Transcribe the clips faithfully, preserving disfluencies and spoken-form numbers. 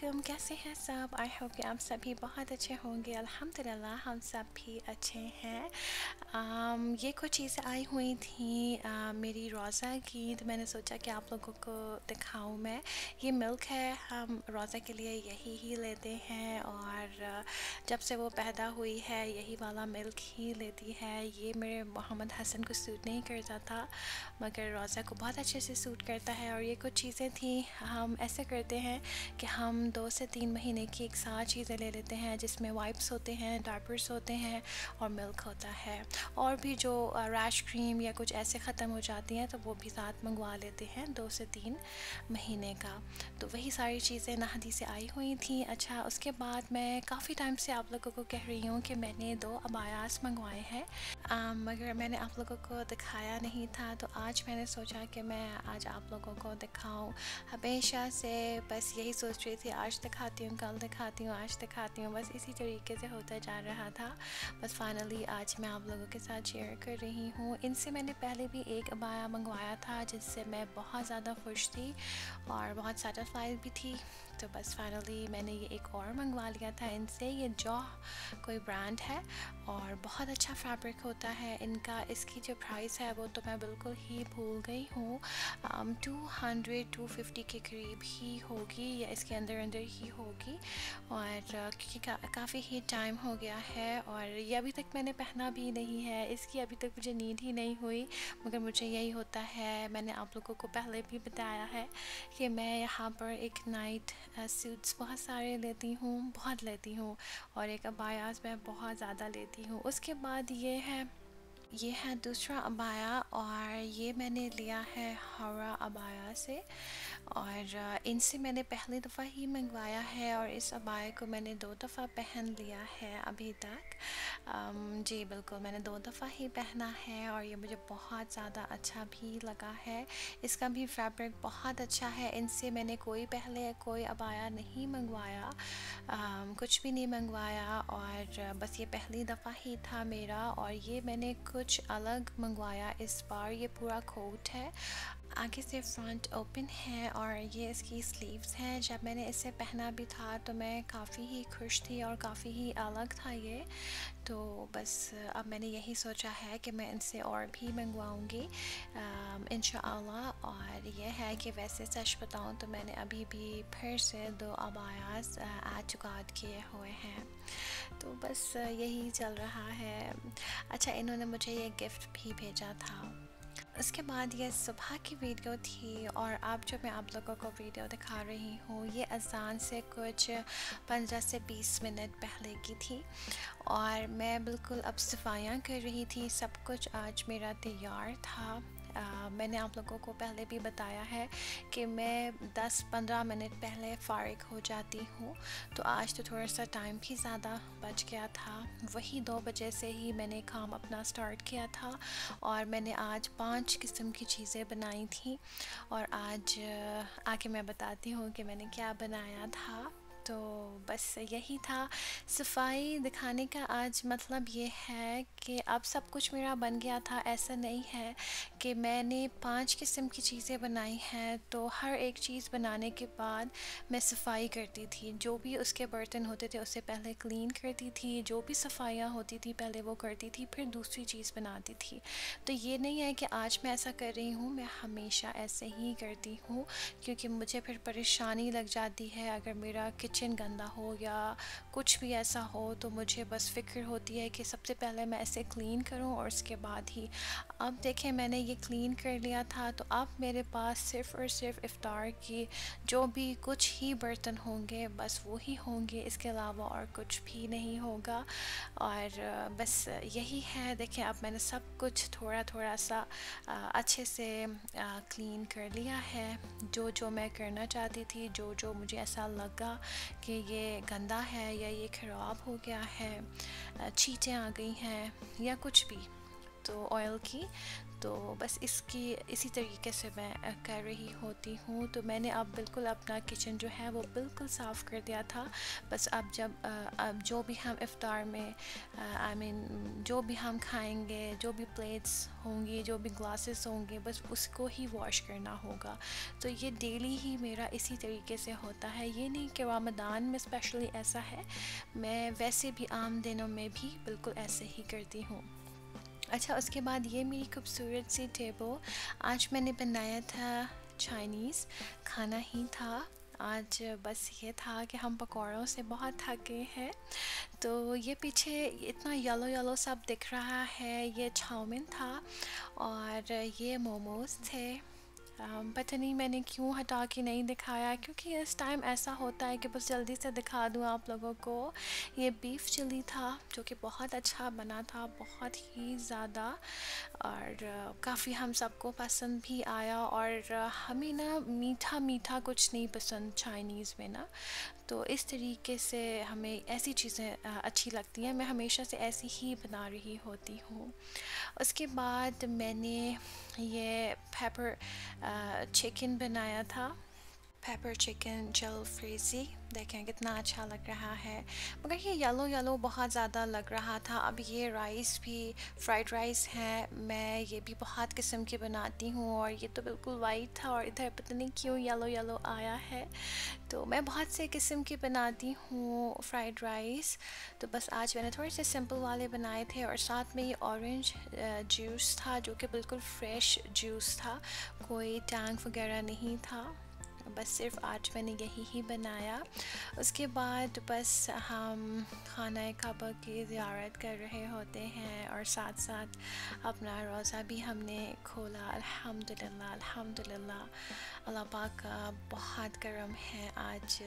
वालेकुम, कैसे हैं सब। आई होप कि आप सभी बहुत अच्छे होंगे। अल्हम्दुलिल्लाह हम सब भी अच्छे हैं। आम, ये कुछ चीज़ें आई हुई थी आ, मेरी रोज़ा की, तो मैंने सोचा कि आप लोगों को दिखाऊं मैं। ये मिल्क है, हम रोज़ा के लिए यही ही लेते हैं और आ, जब से वो पैदा हुई है यही वाला मिल्क ही लेती है। ये मेरे मोहम्मद हसन को सूट नहीं करता था, मगर रोज़ा को बहुत अच्छे से सूट करता है। और ये कुछ चीज़ें थी, हम ऐसे करते हैं कि हम दो से तीन महीने की एक साथ चीज़ें ले लेते हैं, जिसमें वाइप्स होते हैं, डायपर्स होते हैं और मिल्क होता है। और भी जो रैश क्रीम या कुछ ऐसे ख़त्म हो जाती हैं तो वो भी साथ मंगवा लेते हैं दो से तीन महीने का। तो वही सारी चीज़ें नाहदी से आई हुई थी। अच्छा, उसके बाद मैं काफ़ी टाइम से आप लोगों को कह रही हूँ कि मैंने दो अबायास मंगवाए हैं, मगर मैंने आप लोगों को दिखाया नहीं था। तो आज मैंने सोचा कि मैं आज आप लोगों को दिखाऊं। हमेशा से बस यही सोच रही थी, आज दिखाती हूँ, कल दिखाती हूँ, आज दिखाती हूँ, बस इसी तरीके से होता जा रहा था। बस फाइनली आज मैं आप लोगों के साथ शेयर कर रही हूँ। इनसे मैंने पहले भी एक अबाया मंगवाया था जिससे मैं बहुत ज़्यादा खुश थी और बहुत सेटिस्फाइड भी थी। तो बस फाइनली मैंने ये एक और मंगवा लिया था इनसे। ये जॉ कोई ब्रांड है और बहुत अच्छा फैब्रिक होता है इनका। इसकी जो प्राइस है वो तो मैं बिल्कुल ही भूल गई हूँ, टू हंड्रेड टू फिफ्टी के करीब ही होगी या इसके अंदर अंदर ही होगी। और क्योंकि का, काफ़ी ही टाइम हो गया है और ये अभी तक मैंने पहना भी नहीं है, इसकी अभी तक मुझे नीड ही नहीं हुई, मगर मुझे यही होता है। मैंने आप लोगों को पहले भी बताया है कि मैं यहाँ पर एक नाइट सूट्स बहुत सारे लेती हूँ, बहुत लेती हूँ, और एक अबायास मैं बहुत ज़्यादा लेती हूँ। उसके बाद ये है ये है दूसरा अबाया, और ये मैंने लिया है हौरा अबाया से। और इनसे मैंने पहली दफ़ा ही मंगवाया है और इस अबाया को मैंने दो दफ़ा पहन लिया है अभी तक। um, जी बिल्कुल, मैंने दो दफ़ा ही पहना है और ये मुझे बहुत ज़्यादा अच्छा भी लगा है। इसका भी फैब्रिक बहुत अच्छा है। इनसे मैंने कोई पहले कोई अबाया नहीं मंगवाया, um, कुछ भी नहीं मंगवाया, और बस ये पहली दफ़ा ही था मेरा। और ये मैंने कुछ अलग मंगवाया इस बार। ये पूरा कोट है, आगे से फ्रंट ओपन है और ये इसकी स्लीव्स हैं। जब मैंने इसे पहना भी था तो मैं काफ़ी ही खुश थी और काफ़ी ही अलग था ये। तो बस अब मैंने यही सोचा है कि मैं इनसे और भी मंगवाऊंगी इंशाअल्लाह। और ये है कि वैसे सच बताऊं तो मैंने अभी भी फिर से दो अबायास ऐड टू कार्ट किए हुए हैं। तो बस यही चल रहा है। अच्छा, इन्होंने मुझे ये गिफ्ट भी भेजा था। उसके बाद ये सुबह की वीडियो थी और अब जो मैं आप लोगों को वीडियो दिखा रही हूँ ये अज़ान से कुछ पंद्रह से बीस मिनट पहले की थी। और मैं बिल्कुल अब सफाइयाँ कर रही थी, सब कुछ आज मेरा तैयार था। आ, मैंने आप लोगों को पहले भी बताया है कि मैं दस पंद्रह मिनट पहले फ़ारिग हो जाती हूँ। तो आज तो थोड़ा सा टाइम भी ज़्यादा बच गया था, वही दो बजे से ही मैंने काम अपना स्टार्ट किया था। और मैंने आज पांच किस्म की चीज़ें बनाई थी और आज आके मैं बताती हूँ कि मैंने क्या बनाया था। तो बस यही था, सफाई दिखाने का आज मतलब ये है कि अब सब कुछ मेरा बन गया था। ऐसा नहीं है कि मैंने पांच किस्म की चीज़ें बनाई हैं तो हर एक चीज़ बनाने के बाद मैं सफाई करती थी। जो भी उसके बर्तन होते थे उससे पहले क्लीन करती थी, जो भी सफाइयाँ होती थी पहले वो करती थी, फिर दूसरी चीज़ बनाती थी। तो ये नहीं है कि आज मैं ऐसा कर रही हूँ, मैं हमेशा ऐसे ही करती हूँ, क्योंकि मुझे फिर परेशानी लग जाती है अगर मेरा किचन गंदा हो या कुछ भी ऐसा हो। तो मुझे बस फ़िक्र होती है कि सबसे पहले मैं ऐसे क्लीन करूं और उसके बाद ही। अब देखें, मैंने ये क्लीन कर लिया था तो अब मेरे पास सिर्फ़ और सिर्फ इफ़्तार की जो भी कुछ ही बर्तन होंगे बस वो ही होंगे, इसके अलावा और कुछ भी नहीं होगा। और बस यही है। देखें, अब मैंने सब कुछ थोड़ा थोड़ा सा अच्छे से क्लीन कर लिया है, जो जो मैं करना चाहती थी, जो जो मुझे ऐसा लगा कि ये गंदा है या ये ख़राब हो गया है, छींटें आ गई हैं या कुछ भी तो ऑयल की, तो बस इसकी इसी तरीके से मैं कर रही होती हूँ। तो मैंने अब बिल्कुल अपना किचन जो है वो बिल्कुल साफ़ कर दिया था। बस अब जब अब जो भी हम इफ़्तार में आई मीन जो भी हम खाएंगे, जो भी प्लेट्स होंगी, जो भी ग्लासेस होंगे, बस उसको ही वॉश करना होगा। तो ये डेली ही मेरा इसी तरीके से होता है। ये नहीं कि रमज़ान में स्पेशली ऐसा है, मैं वैसे भी आम दिनों में भी बिल्कुल ऐसे ही करती हूँ। अच्छा, उसके बाद ये मेरी खूबसूरत सी टेबल, आज मैंने बनाया था चाइनीज़ खाना ही था। आज बस ये था कि हम पकौड़ों से बहुत थक गए हैं। तो ये पीछे इतना येलो येलो सब दिख रहा है, ये चाउमीन था और ये मोमोज़ थे। um, पता नहीं मैंने क्यों हटा के नहीं दिखाया, क्योंकि इस टाइम ऐसा होता है कि बस जल्दी से दिखा दूँ आप लोगों को। ये बीफ चिली था जो कि बहुत अच्छा बना था, बहुत ही ज़्यादा, और काफ़ी हम सबको पसंद भी आया। और हमें ना मीठा मीठा कुछ नहीं पसंद चाइनीज़ में ना, तो इस तरीके से हमें ऐसी चीज़ें अच्छी लगती हैं। मैं हमेशा से ऐसी ही बना रही होती हूँ। उसके बाद मैंने ये पेपर चिकन बनाया था, पेपर चिकन जलफ्रेज़ी। देखें कितना अच्छा लग रहा है, मगर ये येलो येलो बहुत ज़्यादा लग रहा था। अब ये राइस भी फ्राइड राइस है, मैं ये भी बहुत किस्म की बनाती हूँ, और ये तो बिल्कुल वाइट था और इधर पता नहीं क्यों येलो येलो आया है। तो मैं बहुत से किस्म की बनाती हूँ फ्राइड राइस। तो बस आज मैंने थोड़े से सिंपल वाले बनाए थे, और साथ में ये ऑरेंज जूस था जो कि बिल्कुल फ्रेश जूस था, कोई टैंक वगैरह नहीं था। बस सिर्फ आज मैंने यही ही बनाया। उसके बाद बस हम खाना काबा की ज़ियारत कर रहे होते हैं, और साथ साथ अपना रोज़ा भी हमने खोला। अल्हम्दुलिल्लाह अल्हम्दुलिल्लाह, अल्लाह पाक का बहुत करम है। आज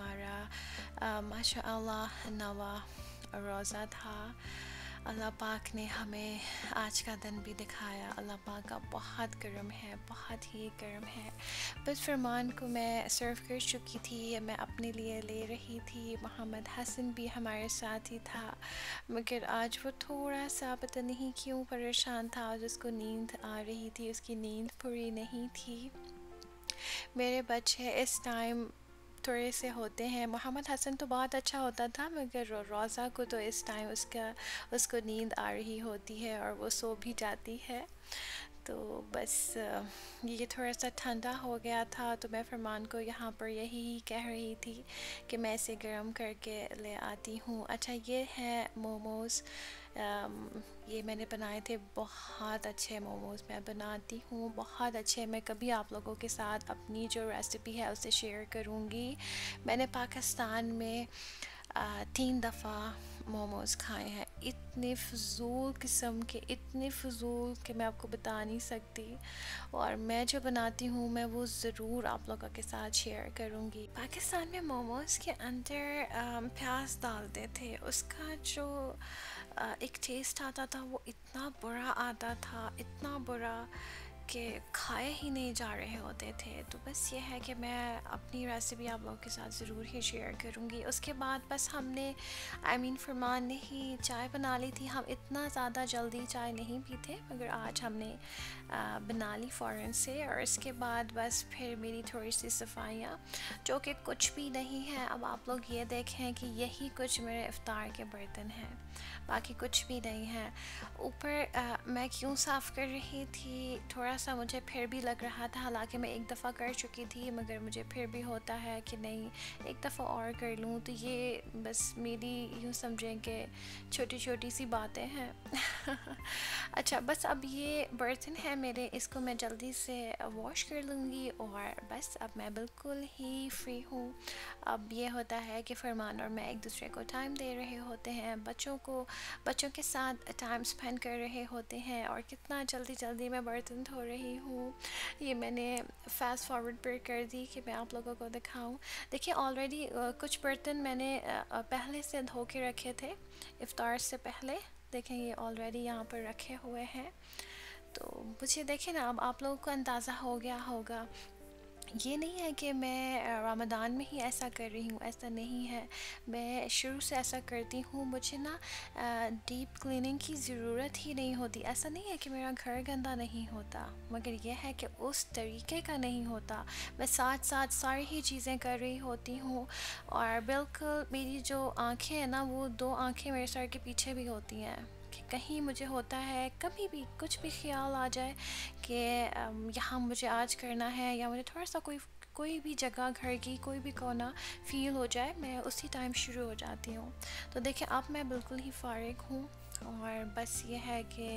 हमारा माशाअल्लाह नवा रोज़ा था। अल्लाह पाक ने हमें आज का दिन भी दिखाया। अल्लाह पाक का बहुत करम है, बहुत ही करम है। बस फरमान को मैं सर्व कर चुकी थी, मैं अपने लिए ले रही थी। मोहम्मद हसन भी हमारे साथ ही था, मगर आज वो थोड़ा सा पता नहीं क्यों परेशान था, जिसको नींद आ रही थी, उसकी नींद पूरी नहीं थी। मेरे बच्चे इस टाइम थोड़े से होते हैं, मोहम्मद हसन तो बहुत अच्छा होता था, मगर रोज़ा को तो इस टाइम उसका उसको नींद आ रही होती है और वो सो भी जाती है। तो बस ये थोड़ा सा ठंडा हो गया था, तो मैं फरमान को यहाँ पर यही कह रही थी कि मैं इसे गर्म करके ले आती हूँ। अच्छा, ये है मोमोज़, ये मैंने बनाए थे, बहुत अच्छे मोमोज़ मैं बनाती हूँ, बहुत अच्छे। मैं कभी आप लोगों के साथ अपनी जो रेसिपी है उसे शेयर करूँगी। मैंने पाकिस्तान में आ, तीन दफ़ा मोमोज़ खाए हैं, इतने फ़जूल किस्म के, इतने फ़जूल कि मैं आपको बता नहीं सकती। और मैं जो बनाती हूँ मैं वो ज़रूर आप लोगों के साथ शेयर करूँगी। पाकिस्तान में मोमोज़ के अंदर प्याज डालते थे, उसका जो आ, एक टेस्ट आता था वो इतना बुरा आता था, इतना बुरा कि खाए ही नहीं जा रहे होते थे। तो बस ये है कि मैं अपनी रेसिपी आप लोगों के साथ ज़रूर ही शेयर करूँगी। उसके बाद बस हमने आई मीन फरमान ने ही चाय बना ली थी। हम इतना ज़्यादा जल्दी चाय नहीं पीते, मगर आज हमने आ, बना ली फ़ौरन से। और इसके बाद बस फिर मेरी थोड़ी सी सफाइयाँ, जो कि कुछ भी नहीं है। अब आप लोग ये देखें कि यही कुछ मेरे इफ़्तार के बर्तन हैं, बाकी कुछ भी नहीं है। ऊपर मैं क्यों साफ़ कर रही थी, थोड़ा सा मुझे फिर भी लग रहा था, हालांकि मैं एक दफ़ा कर चुकी थी, मगर मुझे फिर भी होता है कि नहीं एक दफ़ा और कर लूँ। तो ये बस मेरी यूँ समझें कि छोटी छोटी सी बातें हैं। अच्छा, बस अब ये बर्तन है मेरे, इसको मैं जल्दी से वॉश कर लूँगी, और बस अब मैं बिल्कुल ही फ्री हूँ। अब ये होता है कि फरमान और मैं एक दूसरे को टाइम दे रहे होते हैं, बच्चों को बच्चों के साथ टाइम स्पेंड कर रहे होते हैं, और कितना जल्दी जल्दी मैं बर्तन धो रही हूँ। ये मैंने फास्ट फॉरवर्ड पर कर दी कि मैं आप लोगों को दिखाऊं। देखिए, ऑलरेडी कुछ बर्तन मैंने पहले से धो के रखे थे इफ़्तार से पहले। देखें, ये ऑलरेडी यहाँ पर रखे हुए हैं। तो मुझे देखें ना, अब आप लोगों को अंदाज़ा हो गया होगा ये नहीं है कि मैं अ, रमज़ान में ही ऐसा कर रही हूँ, ऐसा नहीं है। मैं शुरू से ऐसा करती हूँ, मुझे ना अ, डीप क्लीनिंग की ज़रूरत ही नहीं होती। ऐसा नहीं है कि मेरा घर गंदा नहीं होता, मगर ये है कि उस तरीके का नहीं होता। मैं साथ-साथ सारी ही चीज़ें कर रही होती हूँ, और बिल्कुल मेरी जो आँखें हैं ना, वो दो आँखें मेरे सर के पीछे भी होती हैं, कि कहीं मुझे होता है कभी भी कुछ भी ख़्याल आ जाए कि अम, यहाँ मुझे आज करना है, या मुझे थोड़ा सा कोई कोई भी जगह घर की कोई भी कोना फ़ील हो जाए, मैं उसी टाइम शुरू हो जाती हूँ। तो देखिए अब मैं बिल्कुल ही फ़ारिग हूँ, और बस ये है कि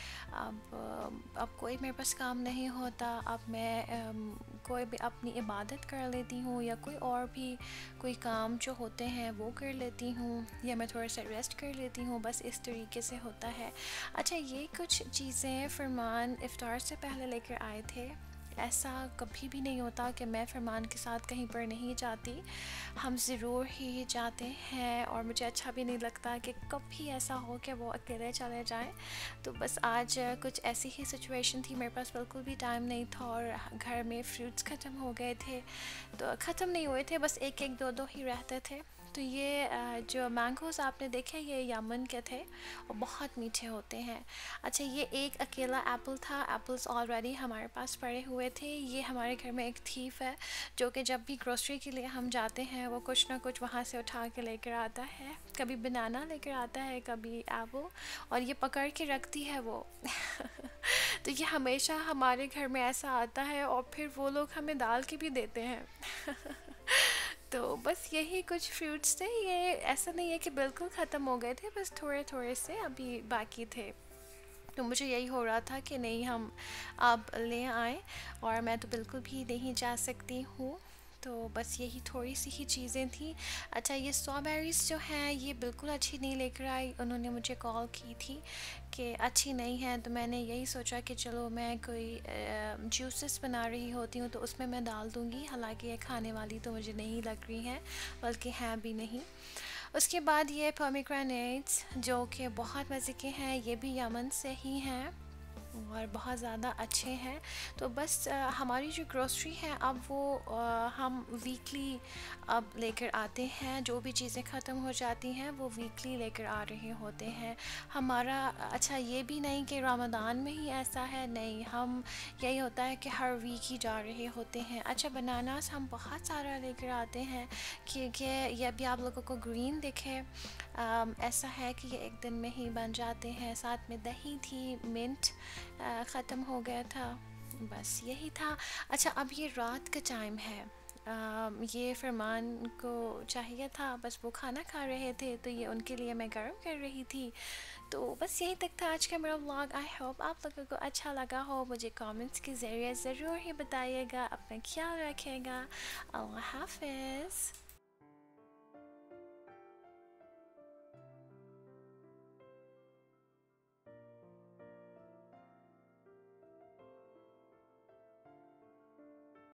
अब अब कोई मेरे पास काम नहीं होता। अब मैं अम, कोई भी अपनी इबादत कर लेती हूँ, या कोई और भी कोई काम जो होते हैं वो कर लेती हूँ, या मैं थोड़ा सा रेस्ट कर लेती हूँ। बस इस तरीके से होता है। अच्छा, ये कुछ चीज़ें फरमान इफ्तार से पहले लेकर आए थे। ऐसा कभी भी नहीं होता कि मैं फरमान के साथ कहीं पर नहीं जाती, हम ज़रूर ही जाते हैं, और मुझे अच्छा भी नहीं लगता कि कभी ऐसा हो कि वो अकेले चले जाएं। तो बस आज कुछ ऐसी ही सिचुएशन थी, मेरे पास बिल्कुल भी टाइम नहीं था, और घर में फ्रूट्स ख़त्म हो गए थे। तो ख़त्म नहीं हुए थे, बस एक एक दो दो ही रहते थे। तो ये अ, जो मैंगोज़ आपने देखे, ये यमन के थे, और बहुत मीठे होते हैं। अच्छा, ये एक अकेला एप्पल था, एप्पल्स ऑलरेडी हमारे पास पड़े हुए थे। ये हमारे घर में एक थीफ है, जो कि जब भी ग्रोसरी के लिए हम जाते हैं, वो कुछ ना कुछ वहाँ से उठा के लेकर आता है। कभी बनाना लेकर आता है, कभी एप्पल, और ये पकड़ के रखती है वो। तो ये हमेशा हमारे घर में ऐसा आता है, और फिर वो लोग हमें डाल के भी देते हैं। तो बस यही कुछ फ्रूट्स थे, ये ऐसा नहीं है कि बिल्कुल ख़त्म हो गए थे, बस थोड़े थोड़े से अभी बाकी थे। तो मुझे यही हो रहा था कि नहीं, हम अब ले आएँ, और मैं तो बिल्कुल भी नहीं जा सकती हूँ। तो बस यही थोड़ी सी ही चीज़ें थी। अच्छा, ये स्ट्रॉबेरीज़ जो हैं, ये बिल्कुल अच्छी नहीं लेकर आई। उन्होंने मुझे कॉल की थी कि अच्छी नहीं है, तो मैंने यही सोचा कि चलो मैं कोई जूसेस बना रही होती हूँ तो उसमें मैं डाल दूँगी। हालांकि ये खाने वाली तो मुझे नहीं लग रही हैं, बल्कि हैं भी नहीं। उसके बाद ये पोमेग्रेनेट्स, जो कि बहुत मज़े के हैं, ये भी यमन से ही हैं, और बहुत ज़्यादा अच्छे हैं। तो बस अ, हमारी जो ग्रोसरी है, अब वो अ, हम वीकली अब लेकर आते हैं। जो भी चीज़ें ख़त्म हो जाती हैं, वो वीकली लेकर आ रहे होते हैं हमारा। अच्छा, ये भी नहीं कि रमज़ान में ही ऐसा है, नहीं, हम यही होता है कि हर वीक ही जा रहे होते हैं। अच्छा, बनानास हम बहुत सारा लेकर आते हैं, क्योंकि ये अभी आप लोगों को ग्रीन दिखे, अम, ऐसा है कि ये एक दिन में ही बन जाते हैं। साथ में दही थी, मिंट ख़त्म हो गया था, बस यही था। अच्छा, अब ये रात का टाइम है, अम, ये फरमान को चाहिए था, बस वो खाना खा रहे थे, तो ये उनके लिए मैं गर्म कर रही थी। तो बस यही तक था आज का मेरा व्लॉग। आई होप आप लोगों को अच्छा लगा हो। मुझे कमेंट्स के ज़रिए ज़रूर ही बताइएगा। अपना ख्याल रखिएगा। अल्लाह हाफिज़।